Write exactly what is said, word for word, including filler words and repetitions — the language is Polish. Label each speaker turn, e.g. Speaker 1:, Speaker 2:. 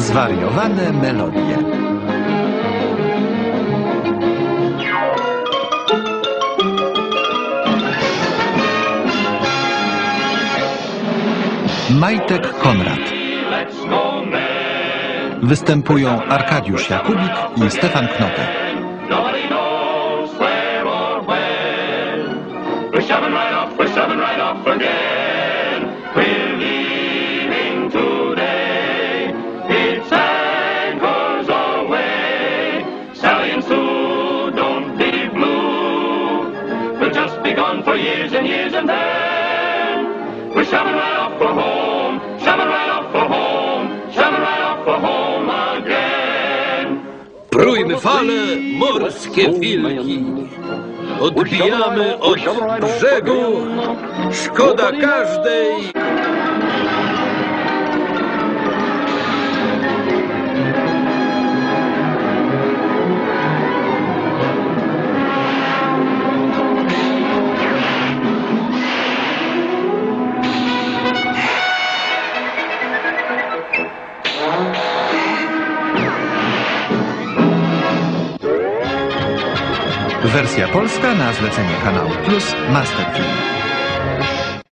Speaker 1: Zwariowane melodie. Majtek Konrad. Występują Arkadiusz Jakubik i Stefan Knote.
Speaker 2: For years and years and then we're shoving right off for home, shoving right off for home, shoving right off for home again.
Speaker 3: Prójmy fale, morskie wilki. Odbijamy od brzegu, szkoda każdej.
Speaker 1: Wersja polska na zlecenie Kanału Plus Masterfilm.